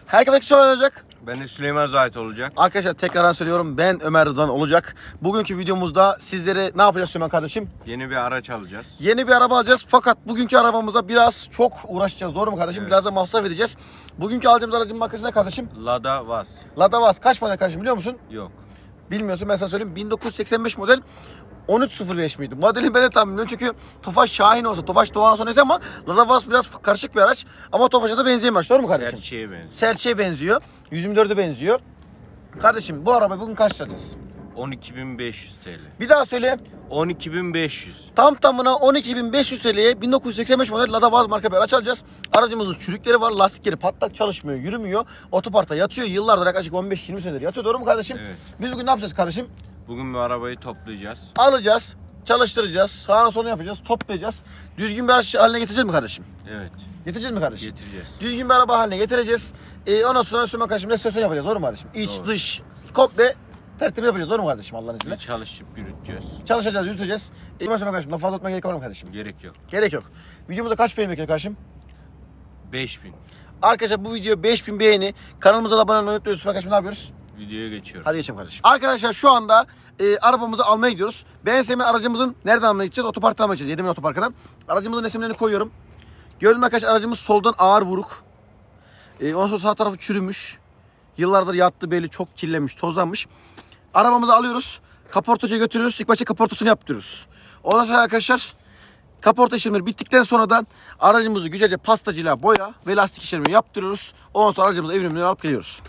Herkese şöyle olacak. Ben de Süleyman Zahit olacak. Arkadaşlar tekrardan söylüyorum, ben Ömer Rıdvan olacak. Bugünkü videomuzda sizlere ne yapacağız Süleyman kardeşim? Yeni bir araç alacağız. Yeni bir araba alacağız fakat bugünkü arabamıza biraz çok uğraşacağız, doğru mu kardeşim? Evet. Biraz da masraf edeceğiz. Bugünkü alacağımız aracın markası ne kardeşim? Lada Vaz. Lada Vaz. Kaç model kardeşim biliyor musun? Yok. Bilmiyorsun, ben sana söyleyeyim. 1985 model 13.05 miydi? Modeli ben de tam bilmiyorum çünkü Tofaş Şahin olsa, Tofaş Doğan olsa neyse ama Lada Vaz biraz karışık bir araç. Ama Tofaş'a da benzeyen bir araç, doğru mu kardeşim? Serçeye benziyor. Serçeye benziyor. 124'e benziyor. Kardeşim bu arabayı bugün kaç lirayız? 12.500 TL. Bir daha söyle. 12.500. Tam tamına 12.500 TL'ye 1985 model Lada Vaz marka bir araç alacağız. Aracımızın çürükleri var, lastikleri patlak, çalışmıyor, yürümüyor. Otoparkta yatıyor. Yıllardır yaklaşık 15-20 senedir yatıyor, doğru mu kardeşim? Evet. Biz bugün ne yapacağız kardeşim? Bugün bu arabayı toplayacağız. Alacağız, çalıştıracağız, sağına soluna yapacağız, toplayacağız. Düzgün bir araç haline getireceğiz mi kardeşim? Evet. Getireceğiz mi kardeşim? Getireceğiz. Düzgün bir araba haline getireceğiz. Ondan sonra Süleyman kardeşim restorasyon yapacağız, doğru mu kardeşim? İç, Doğru. dış, komple tertemiz yapacağız, doğru mu kardeşim Allah'ın izniyle? Bir çalışıp yürüteceğiz. Çalışacağız, yürüteceğiz. Süleyman kardeşim, daha fazla atmaya gerek var mı kardeşim? Gerek yok. Gerek yok. Videomuzda kaç beğeni bekliyor kardeşim? 5000. Arkadaşlar bu video 5000 beğeni. Kanalımıza da abone olmayı unutmayın. Süper kardeşim, ne yapıyoruz? Videoya geçiyoruz. Hadi geçelim kardeşim. Arkadaşlar şu anda arabamızı almaya gidiyoruz. BSM aracımızın nereden almaya gideceğiz? Otoparktan almaya gideceğiz. 7.000 otoparkından. Aracımızın resimlerini koyuyorum. Gördüğünüz arkadaşlar aracımız soldan ağır vuruk. Ondan sonra sağ tarafı çürümüş. Yıllardır yattı, belli çok kirlenmiş, tozlanmış. Arabamızı alıyoruz. Kaportacıya götürüyoruz. İlk başta kaportasını yaptırıyoruz. Ondan sonra arkadaşlar kaporta işlemleri bittikten sonra da aracımızı güzelce pastacıyla boya ve lastik işlemleri yaptırıyoruz. Ondan sonra aracımızı evine alıp geliyoruz.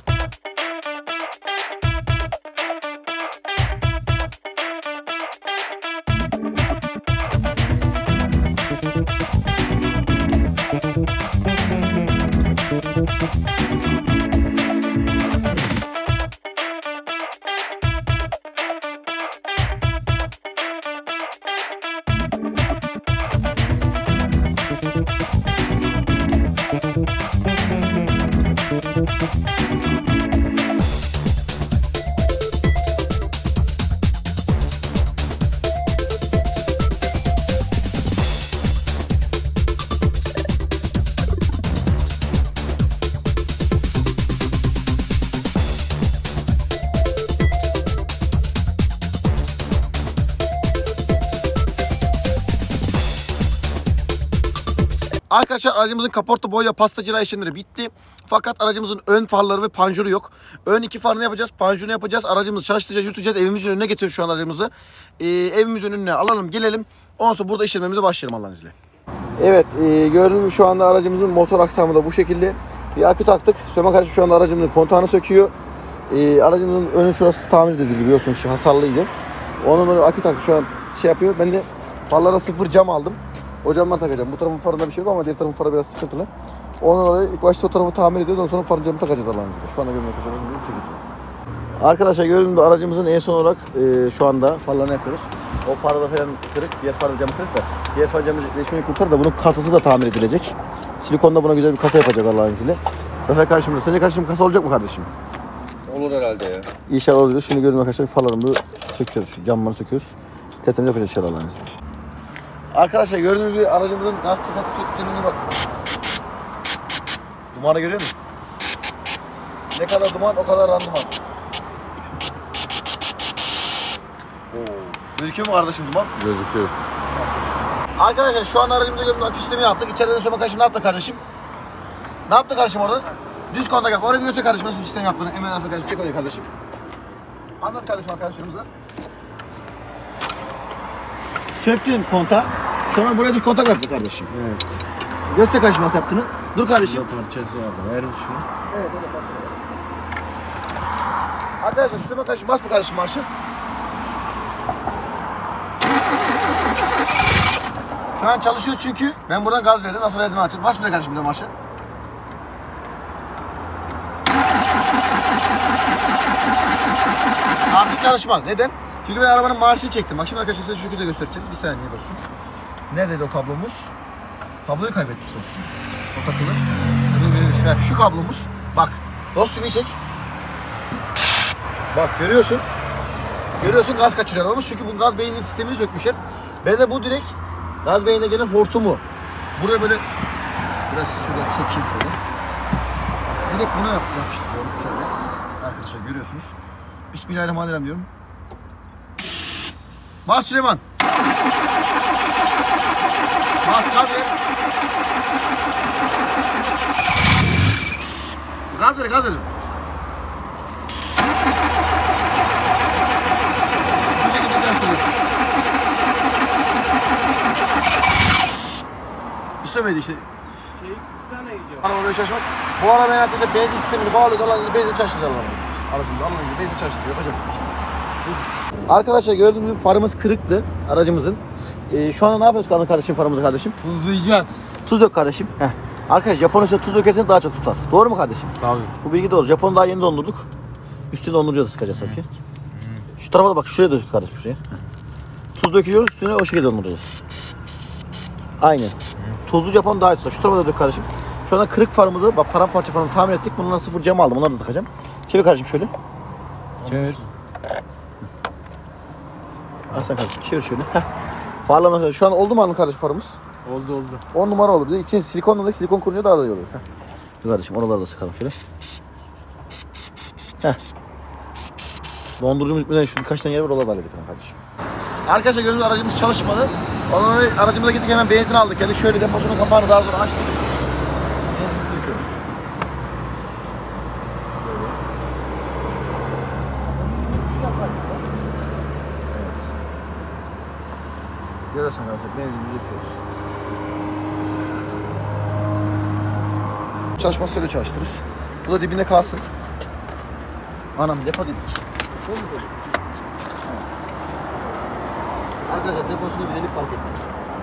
Arkadaşlar aracımızın kaporta boya pastacılığa işlemleri bitti. Fakat aracımızın ön farları ve panjuru yok. Ön iki farını yapacağız, panjurunu yapacağız. Aracımızı çalıştıracağız, yürüteceğiz. Evimizin önüne getiriyoruz şu an aracımızı. Evimizin önüne alalım, gelelim. Ondan sonra burada işlememize başlayalım Allah'ın izniyle. Evet, gördüğünüz gibi şu anda aracımızın motor aksamı da bu şekilde. Bir akü taktık. Süleyman kardeşim şu anda aracımızın kontağını söküyor. Aracımızın önü şurası tamir edildi, biliyorsunuz ki hasarlıydı. Onun önü akü taktı, şu an şey yapıyor. Ben de farlara sıfır cam aldım. O camları takacağım. Bu tarafın farında bir şey yok ama diğer tarafın farı biraz sıkıntılı. Ondan dolayı ilk başta o tarafı tamir ediyoruz. Ondan sonra farın camını takacağız Allah'ın izniyle. Şu anda görmeye çalışıyoruz bu şekilde. Arkadaşlar gördüğünüz gibi aracımızın en son olarak şu anda farlarını yapıyoruz. O farı da falan kırık. Diğer farı camı kırık da. Diğer farı camı değişmeyi kurtar da bunun kasası da tamir edilecek. Silikonda buna güzel bir kasa yapacağız Allah'ın izniyle. Zafer karşımda. Senin karşımda kasa olacak mı kardeşim? Olur herhalde ya. İnşallah oluyor. Şimdi gördüğünüz arkadaşlar farlarını söküyoruz. Şu camları söküyoruz. Tertemiz yapacağız inşallah Allah'ın izniyle. Arkadaşlar gördüğünüz gibi aracımızın nasıl satış söktüğüne bak. Dumanı görüyor musun? Ne kadar duman o kadar randıman. Gözüküyor mu kardeşim duman? Gözüküyor. Arkadaşlar şu an aracımızda gördüğünüz akü sistemi yaptık. İçeriden sonra kardeşim ne yaptı kardeşim? Ne yaptı kardeşim orada? Düz kontak yap. Oraya bir göster kardeşim nasıl bir sistem yaptığını. Hemen alfa kardeşim çek oraya kardeşim. Anlat kardeşim arkadaşlarımıza. Söktün kontağı. Sonra buraya bir kontak yaptı kardeşim. Evet. Göster kardeşim nasıl yaptığını. Dur kardeşim. Parçası aldım. Ver şunu. Evet, öyle parça. Arkadaşlar şuraya bak kardeşim. Bas bu kardeşim marşı. Şu an çalışıyor çünkü ben buradan gaz verdim. Nasıl verdim açık. Bas bir de kardeşim bir de marşı. Artık çalışmaz. Neden? Çünkü ben arabanın marşını çektim. Bak şimdi arkadaşlar size şu şekilde göstereceğim. Bir saniye dostum. Neredeydi o kablomuz? Kabloyu kaybettik dostum. O takılı. Bak şu kablomuz. Bak dostum iyi çek. Bak görüyorsun. Görüyorsun gaz kaçırıyor arabamız. Çünkü bu gaz beyninin sistemini sökmüşler. Ben de bu direkt gaz beynine gelen hortumu. Buraya böyle biraz şurada çekeyim şöyle. Direkt buna yapıştırıyorum şöyle. Arkadaşlar görüyorsunuz. Bismillahirrahmanirrahim diyorum. Bas Süleyman. Bas gaz ver. Gaz ver, gaz ver. Bu şekilde çalıştırıyorsun. İstemedi işte. Araba çalışmaz. Bu arabaya arkadaşlar benzin sistemini bağlıyoruz. Allah'ın izniyle benzin çalıştıracağız. Aracımızı Allah'ın izniyle benzin çalıştırıyor. Yapacak bir şey. Arkadaşlar gördüğünüz gibi farımız kırıktı aracımızın. Şu anda ne yapıyoruz kardeşim farımızı kardeşim? Tuzlayacağız. Tuz dök kardeşim. Heh. Arkadaşlar Japon üstüne tuz dökerseniz daha çok tutar. Doğru mu kardeşim? Tabii. Bu bilgi doğru. Japon'u daha yeni dondurduk. Üstüne donduracağız, sıkacağız tabii ki. Şu tarafa da bak, şuraya dök kardeşim, şuraya. Tuz döküyoruz, üstüne o şekilde donduracağız. Aynen. Tuzlu Japon daha iyi tutar. Şu tarafa da dök kardeşim. Şu anda kırık farımızı, bak paramparça farını tamir ettik. Bundan sıfır cam aldım. Onları da takacağım. Çevir kardeşim şöyle. Çevir. Aslan kardeşim çevir şöyle. Heh. Farlama. Şu an oldu mu kardeşim farımız? Oldu. 10 numara olur. Bir de içine silikonla da silikon kurunca daha da iyi olur. Heh. Dur kardeşim oraları da sıkalım şöyle. Heh. Dondurucumuz bitmeden şu birkaç tane yer var, oraları da halledelim kardeşim. Arkadaşlar gördüğünüz aracımız çalışmadı. Ondan dolayı aracımıza gittik, hemen benzin aldık. Yani şöyle deposunun kapağını daha sonra açtık. Benzin döküyoruz. Evet. Görüyorsun arkadaşlar, benzin döküyoruz. Çalışmazsa öyle çalıştırırız. Bu da dibinde kalsın. Anam depo dedik. Evet. Arkadaşlar deposunda bir delik fark ettik.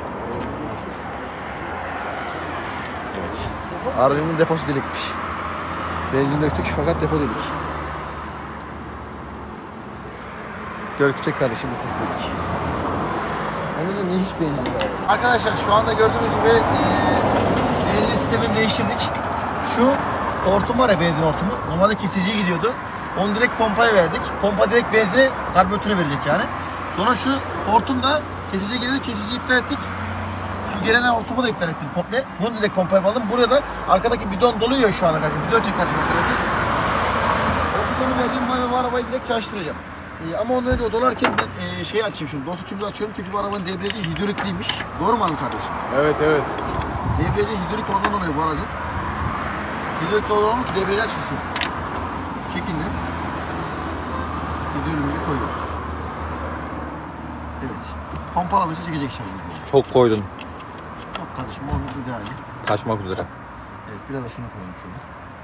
Evet. Aracımın deposu delikmiş. Benzin döktük fakat depo delik. Görkçek kardeşim deposu delik. Onun niye hiç benzin var? Arkadaşlar şu anda gördüğünüz gibi benzin sistemini değiştirdik. Şu hortum var ya, benzin hortumu. Normalde kesiciye gidiyordu. Onu direkt pompaya verdik. Pompa direkt benzine, karbüratöre verecek yani. Sonra şu hortum da kesiciye geliyordu. Kesiciyi iptal ettik. Şu gelen hortumu da iptal ettim komple. Bunu direkt pompaya bağladım. Buraya da arkadaki bidon doluyor şu ana kadar. Bidon çek karşıma. O bidonu vereceğim ve bu arabayı direkt çalıştıracağım. Ama ondan önce o dolarken ben şeyi açayım şimdi. DOS uçumuzu açıyorum çünkü bu arabanın debriyajı hidrolikliymiş. Doğru mu hanım kardeşim? Evet. Debriyajı hidrolik ondan oluyor bu aracın. Hidrolik dolanıyor ki debriyaj açılsın. Bu şekilde hidroliği koyuyoruz. Evet. Pompalı alışa çekecek şekilde. Çok koydun. Yok kardeşim, onun ideali. Taşmak üzere. Evet, biraz da şuna koyalım şöyle.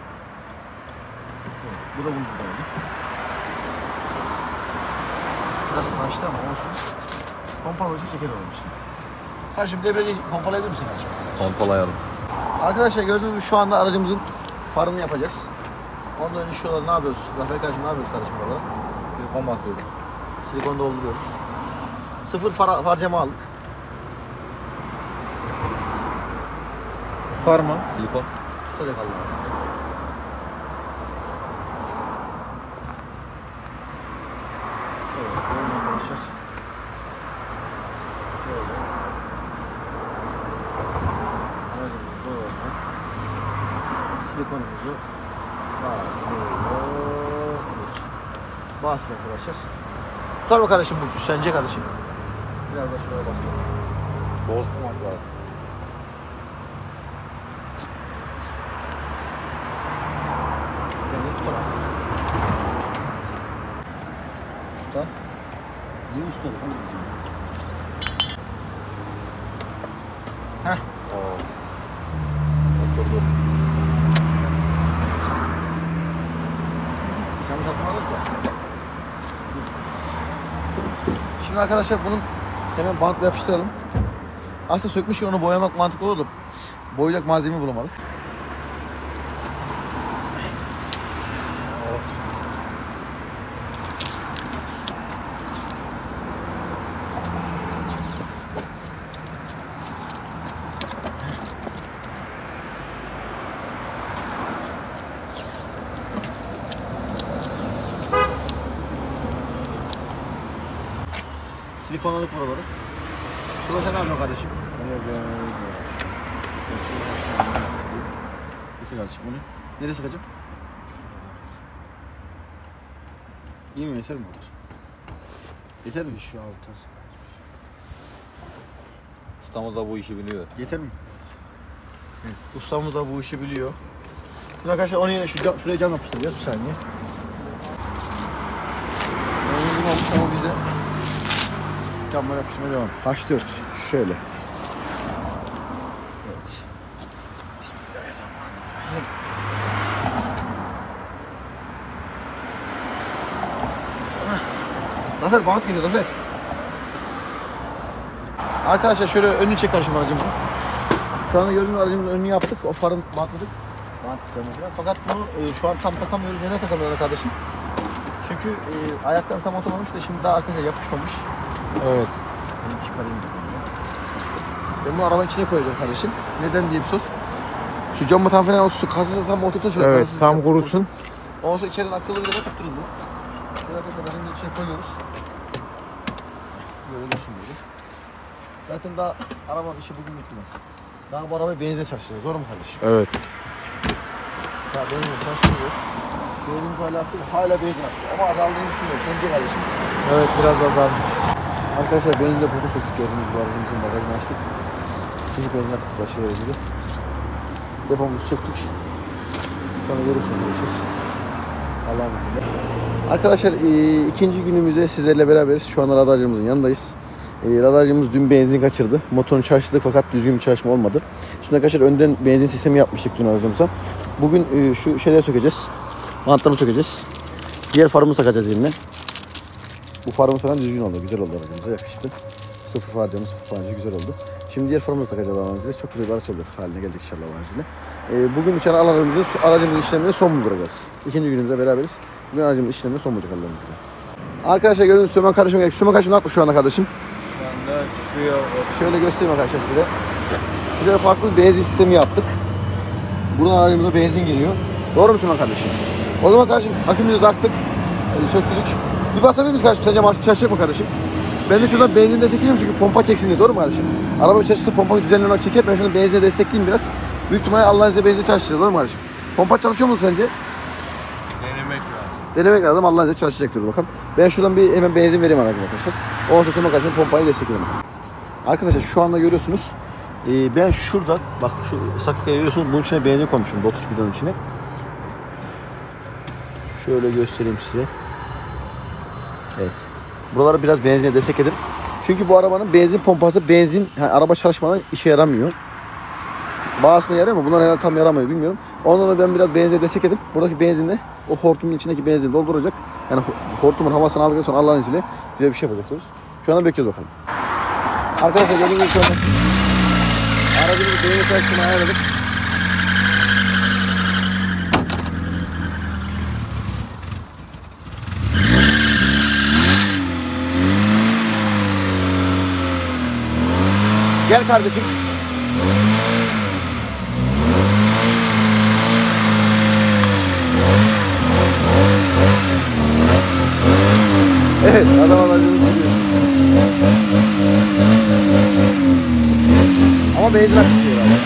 Evet, bu da bunun ideali. Biraz taştı ama olsun. Pompalı alışa çeker olmuş. Kardeşim debriyajı pompalayabilir misin kardeşim? Pompalayalım. Arkadaşlar gördüğünüz gibi şu anda aracımızın farını yapacağız. Ondan önce şuraları ne yapıyoruz? Zafer kardeşim ne yapıyoruz kardeşim burada? Silikon basıyoruz. Silikonu dolduruyoruz. Sıfır far camı aldık. Far mı? Silikon. Tutacak Allah'ım. Evet, böyle arkadaşlar. Şöyle. Aracımızı böyle. Silikonumuzu basıyoruz. Basın arkadaşlar. Tutar mı kardeşim bu? Sence kardeşim? Biraz da şuraya basacağım. Bol sıkmak lazım. Yani tutar artık. Usta. İyi usta. Heh. Oturdu. Camı satmadık ya. Şimdi arkadaşlar bunun hemen bantla yapıştıralım. Aslında sökmüşken onu boyamak mantıklı olurdu. Boyayacak malzeme bulamadık. Silikonladık buraları. Şurada sen ne yapıyorsun kardeşim? Getir kardeşim bunu. Nereye sıkacağım? İyi mi? Yeter mi? Yeter mi? Şu altı. Ustamız da bu işi biliyor. Yeter mi? Ustamız da bu işi biliyor. Şimdi arkadaşlar onun yerine şuraya cam yapıştıracağız bir saniye. Uygun olmuş ama biz de camlara yapıştırmaya devam. H4 şöyle. Evet. Bismillahirrahmanirrahim. Zafer bant getir Zafer. Arkadaşlar şöyle önünü çek karşıma aracımızın. Şu anda gördüğünüz aracımızın önünü yaptık. O farın bantladık. Bant camı. Fakat bunu şu an tam takamıyoruz. Neden takamıyoruz kardeşim? Çünkü ayaktan tam oturmamış da şimdi daha arkadaşlar yapışmamış. Evet. Bunu çıkarayım. Ben bunu arabanın içine koyacağım kardeşim. Neden diye bir sor. Şu camı tam falan otursun. Kasası tam otursun şöyle. Evet, kasası tam kurusun. Ondan sonra içeriden akıllı bir yere tuttururuz bunu. Şöyle arkadaşlar aracın içine koyuyoruz. Böyle dursun böyle. Zaten daha arabanın işi bugün bitmez. Daha bu arabayı benzine çalıştıracağız. Doğru mu kardeşim? Evet. Daha benzine çalıştırıyoruz. Gördüğümüz hala akıyor. Hala benzin akıyor. Ama azaldığını düşünüyorum. Sence kardeşim? Evet, biraz azalmış. Arkadaşlar benzin deposu söktük gördüğünüz gibi aracımızın bagajını açtık. Şimdi benzin akıttık aşağıya gibi. Depomuzu söktük. Sonra görürsünüz arkadaşlar. Allah'ın izniyle. Arkadaşlar ikinci günümüzde sizlerle beraberiz. Şu anda radarcımızın yanındayız. Radarcımız dün benzin kaçırdı. Motorunu çalıştırdık fakat düzgün bir çalışma olmadı. Şimdi arkadaşlar önden benzin sistemi yapmıştık dün aracımıza. Bugün şu şeyleri sökeceğiz. Bantlarını sökeceğiz. Diğer farımızı takacağız yerine. Bu farımız falan düzgün oldu. Güzel oldu aracımıza. Yakıştı. Sıfır far camı, sıfır fancı güzel oldu. Şimdi diğer farımızı takacağız Allah'ın izniyle. Çok güzel bir araç olacak haline geldik inşallah Allah'ın izniyle. Bugün içeri aracımızın işlemine son bulacağız. İkinci günümüzde beraberiz. Bugün aracımızın işlemine son bulacak Allah'ın izniyle. Arkadaşlar gördüğünüz Süleyman kardeşim geldi. Süleyman kardeşim ne yapmış şu anda kardeşim? Şu anda şuraya Şöyle göstereyim arkadaşlar size. Şuraya farklı bir benzin sistemi yaptık. Buradan aracımıza benzin giriyor. Doğru mu Süleyman kardeşim? O zaman kardeşim akümüzü taktık. Söktük. Bir basabilir miyiz kardeşim? Sence marşı çalışacak mı kardeşim? Ben de şuradan benzin destekleyeyim çünkü pompa çeksin diye. Doğru mu kardeşim? Araba çalıştı pompayı düzenli olarak çeker. Ben şunu benzine destekleyeyim biraz. Büyük ihtimalle Allah'ın izniyle benzin çalıştırır. Doğru mu kardeşim? Pompa çalışıyor mu sence? denemek lazım. Denemek lazım. Allah'ın izniyle çalışacak diyoruz bakalım. Ben şuradan bir hemen benzin vereyim aracıma arkadaşlar. Ondan sonra Süleyman kardeşim pompayı destekleyelim. Arkadaşlar şu anda görüyorsunuz. Ben şurada bak şu ıslaklıkları görüyorsunuz. Bunun içine benzin koymuşum. Lotus bidonun içine. Şöyle göstereyim size. Evet. Buraları biraz benzine destekledim. Çünkü bu arabanın benzin pompası yani araba çalışmadan işe yaramıyor. Bazısına yarıyor ama bunlar herhalde tam yaramıyor bilmiyorum. Ondan sonra ben biraz benzine destekledim. Buradaki benzinle o hortumun içindeki benzini dolduracak. Yani hortumun havasını aldıktan sonra Allah'ın izniyle güzel bir şey yapacağız. Şu anda bekliyoruz bakalım. Arkadaşlar gördüğünüz gibi şu anda aracımızı benzin çalıştırmaya ayarladık. Gel kardeşim. Evet, adam aracımız gidiyor. Ama benzin akıtıyor abi.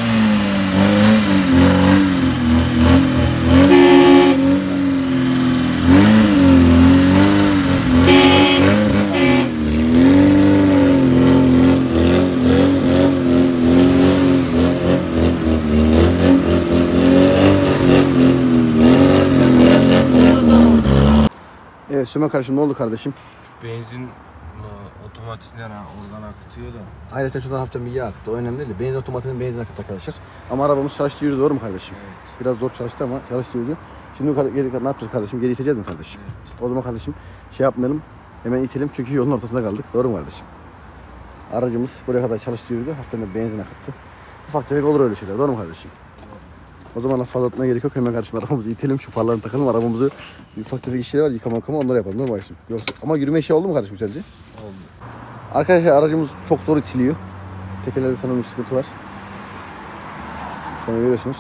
Evet Süleyman kardeşim ne oldu kardeşim? Şu benzin otomatikler oradan akıtıyor da. Ayrıca şuradan hafiften bir yağ akıttı. O önemli değil. Benzin otomatikten benzin akıttı arkadaşlar. Ama arabamız çalıştı yürüdü doğru mu kardeşim? Evet. Biraz zor çalıştı ama çalıştı yürüdü. Şimdi geri ne yapacağız kardeşim? Geri iteceğiz mi kardeşim? Evet. O zaman kardeşim şey yapmayalım. Hemen itelim çünkü yolun ortasında kaldık. Doğru mu kardeşim? Aracımız buraya kadar çalıştı yürüdü. Hafiften de benzin akıttı. Ufak tefek olur öyle şeyler. Doğru mu kardeşim? O zaman laf fazla atmaya gerek yok. Hemen kardeşim arabamızı itelim. Şu farlarını takalım. Arabamızı ufak tefek işleri var. Yıkama onları yapalım. Doğru mu kardeşim? Yoksa... Ama yürüme işi oldu mu kardeşim sence? Oldu. Arkadaşlar aracımız çok zor itiliyor. Tekerlerde sanırım bir sıkıntı var. Sonra görüyorsunuz.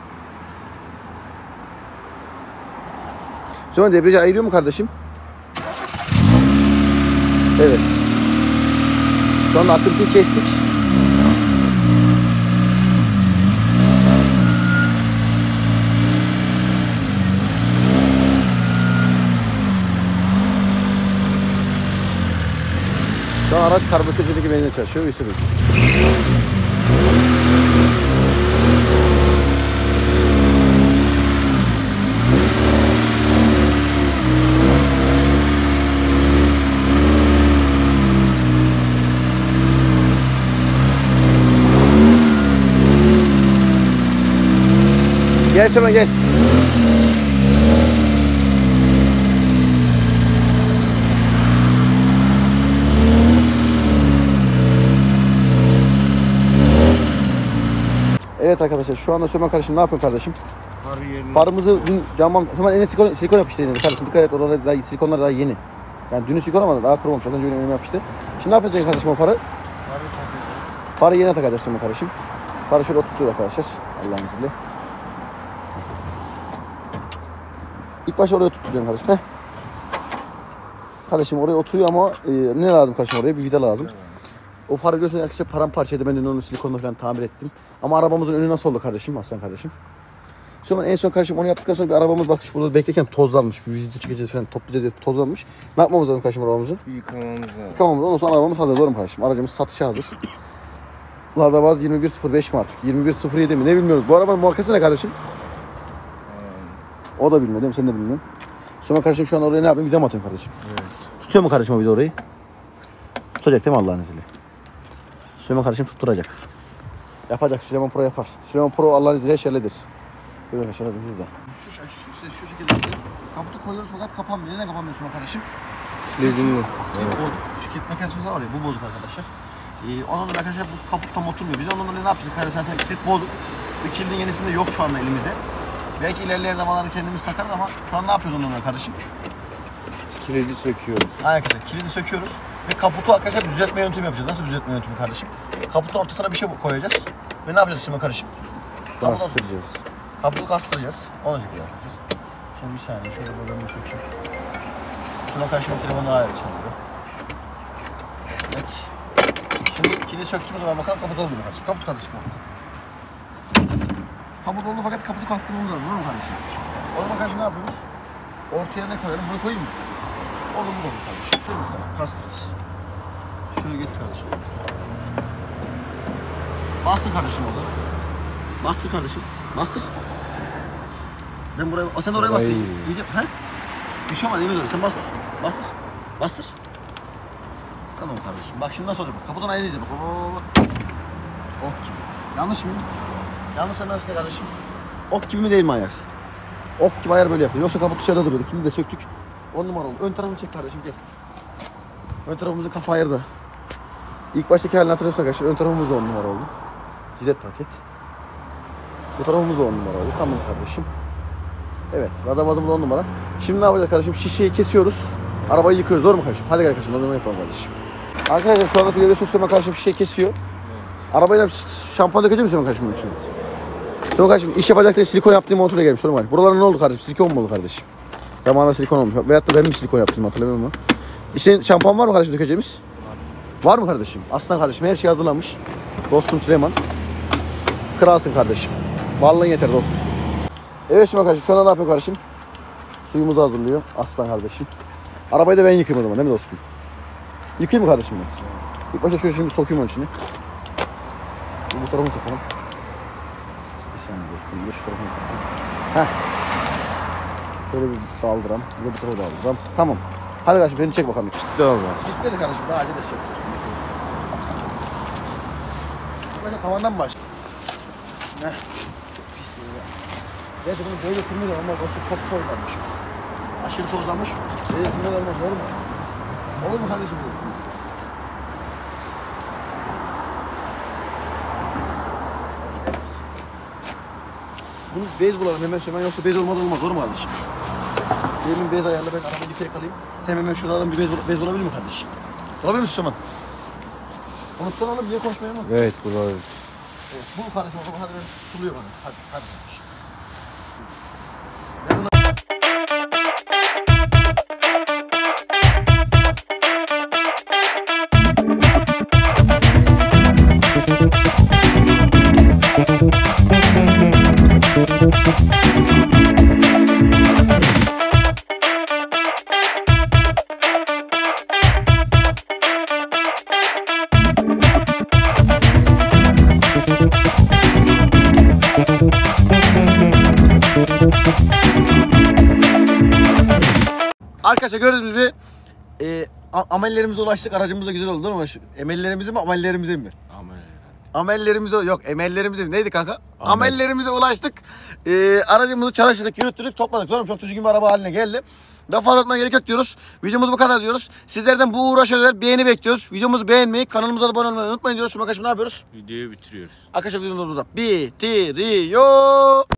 O zaman debriyajı ayırıyor mu kardeşim? Evet. Şu anda akıntıyı kestik. Şu an araç karbüratöründeki benzine çalışıyor. Üstü bir. Gel Süleyman gel. Evet arkadaşlar şu anda Süleyman kardeşim ne yapıyorsun kardeşim? Farı yerine. Farımızı dün camdan Süleyman eline silikon yapıştı yine kardeşim. Dikkat et oralar daha silikonlar daha yeni. Yani dünü silikon ama daha kurumamış. Az önce önüme yapıştı. Şimdi ne yapacağız kardeşim o farı? Farı takacağız. Farı yerine takacağız Süleyman kardeşim. Farı şöyle oturtuyor arkadaşlar. Allah'ın izniyle. İlk başta oraya oturtacağım kardeşim. Heh. Kardeşim oraya oturuyor ama ne lazım kardeşim oraya? Bir vida lazım. O farı biliyorsunuz arkadaşlar paramparçaydı. Ben de onu silikonla falan tamir ettim. Ama arabamızın önü nasıl oldu kardeşim? Aslan kardeşim. Sonra en son kardeşim onu yaptıktan sonra bir arabamız bak burada beklerken tozlanmış. Bir vizite çıkacağız falan toplayacağız diye tozlanmış. Ne yapmamız lazım kardeşim arabamızı? Yıkamamız lazım. Yıkamamız lazım. Ondan sonra arabamız hazır. Doğru mu kardeşim? Aracımız satışa hazır. Lada Vaz 2105 mi artık? 2107 mi? Ne bilmiyoruz. Bu arabanın markası ne kardeşim? O da bilmiyor değil mi? Sen de bilmiyorsun. Sonra kardeşim şu an oraya ne yapayım? Vida mı atıyorum kardeşim? Evet. Tutuyor mu kardeşim o vida orayı? Tutacak değil mi Allah'ın izniyle? Süleyman kardeşim tutturacak. Yapacak. Süleyman Pro yapar. Süleyman Pro Allah'ın izniyle şerledir. Böyle aşağıda burada. Şu şekilde kaputu koyuyoruz fakat kapanmıyor. Neden kapanmıyor Süleyman kardeşim? Dediğin Kilit bozuk. Şu kilit mekanizması var ya bu bozuk arkadaşlar. Onun da arkadaşlar bu kaput tam oturmuyor. Biz onunla ne yapacağız? Zaten kilit bozuk. Bir kilidin yenisinde yok şu anda elimizde. Belki ilerleyen zamanlarda kendimiz takarız ama şu an ne yapıyoruz onunla kardeşim? kilidi söküyoruz. Arkadaşlar kilidi söküyoruz ve kaputu arkadaşlar düzeltme yöntemi yapacağız. Nasıl bir düzeltme yöntemi kardeşim? Kaputun ortasına bir şey koyacağız ve ne yapacağız şimdi kardeşim? Bastıracağız. Kaputu kastıracağız. Olacak ya arkadaşlar. Şimdi bir saniye şöyle bölümünü sökeyim. Şuna karşıma telefonu daha çalıyor. Evet. Şimdi kilidi söktüğümüz zaman bakalım kaput oldu mu kardeşim? Kaput kardeşim oldu. Kaput oldu fakat kaputu kastırmamız lazım. Doğru mu kardeşim? O zaman kardeşim ne yapıyoruz? Ortaya ne koyalım? Bunu koyayım mı? Olur mu olur kardeşim? Değil mi? Kastırız. Şunu getir kardeşim. Bastır kardeşim orada. Bastır kardeşim. Bastır. Ben buraya, sen de oraya bastır. İyice, he? Bir şey olmaz, yemin ediyorum. Sen bastır. Bastır. Bastır. Tamam kardeşim. Bak şimdi nasıl olacak? Kaputun ayarlayacağız. Bak. Ok gibi. Yanlış mı? Yanlış nasıl kardeşim? Ok gibi mi değil mi ayar? Ok gibi ayar böyle yapıyor. Yoksa kaput dışarıda duruyordu. Kilidi de söktük. 10 numara oldu. Ön tarafını çek kardeşim gel. Ön tarafımızın kafa ayarda. İlk baştaki halini hatırlıyorsun arkadaşlar. Ön tarafımız da 10 numara oldu. Jilet paket. Bu tarafımız da 10 numara oldu. Tamam kardeşim. Evet. Lada Vaz'ımız 10 numara. Şimdi ne yapacağız kardeşim? Şişeyi kesiyoruz. Arabayı yıkıyoruz. Doğru mu kardeşim? Hadi gel kardeşim. O zaman yapalım kardeşim. Arkadaşlar şu anda su görüyorsunuz. Süleyman kardeşim şişeyi kesiyor. Arabayla şampuan dökecek misin kardeşim bunun için? Süleyman kardeşim iş yapacak diye silikon yaptığım motorla gelmiş. Sorun var. Buralara ne oldu kardeşim? Silikon mu oldu kardeşim? Zamanında silikon olmuş. Veyahut da ben mi silikon yaptım hatırlamıyorum ama. İşte şampuan var mı kardeşim dökeceğimiz? Var mı kardeşim? Aslan kardeşim her şey hazırlamış. Dostum Süleyman. Kralsın kardeşim. Varlığın yeter dostum. Evet Süleyman kardeşim şu anda ne yapıyor kardeşim? Suyumuzu hazırlıyor. Aslan kardeşim. Arabayı da ben yıkayayım o zaman değil mi dostum? Yıkayayım mı kardeşim ben? İlk başta şöyle şimdi sokayım onun içine. Bu tarafını sokalım. Bir saniye dostum. Bir de şu tarafını sokalım. Heh. Şöyle bir daldıram. Bir de bu tarafa daldıram. Tamam. Hadi kardeşim beni çek bakalım. Tamam. Gitti kardeşim. Daha acele söküyorsun. Böyle tavandan mı başla? Heh. Pisliği ya. Evet bunu böyle sürmüyor ama dostum çok tozlanmış. Aşırı tozlanmış. Böyle sürmüyor olmaz. Doğru mu? Olur mu kardeşim bu? Bunu bez bulalım hemen Süleyman yoksa bez olmadan olmaz. Doğru mu kardeşim? Benim bez ayarla ben arabayı bir tek alayım. Sen hemen şuradan bir bez bulabilir mi kardeşim? Bulabilir misin Süleyman? Unuttun onu bize konuşmayı mı? Evet bulabiliriz. Evet, bul kardeşim o zaman hadi ben suluyor bana. Hadi kardeşim. Arkadaşlar gördüğünüz gibi amellerimize ulaştık. Aracımız da güzel oldu değil mi? Emellerimize mi amellerimize mi? Aman Amellerimize yok emellerimize mi? Neydi kanka? Amellerimize ulaştık. Aracımızı çalıştırdık, yürüttük, topladık. Sonra çok düzgün bir araba haline geldi. Daha fazla atmaya gerek yok diyoruz. Videomuz bu kadar diyoruz. Sizlerden bu uğraşıyorlar. Beğeni bekliyoruz. Videomuzu beğenmeyi, kanalımıza da abone olmayı unutmayın diyoruz. Şimdi arkadaşlar ne yapıyoruz? Videoyu bitiriyoruz. Arkadaşlar videomuz burada bitiriyor.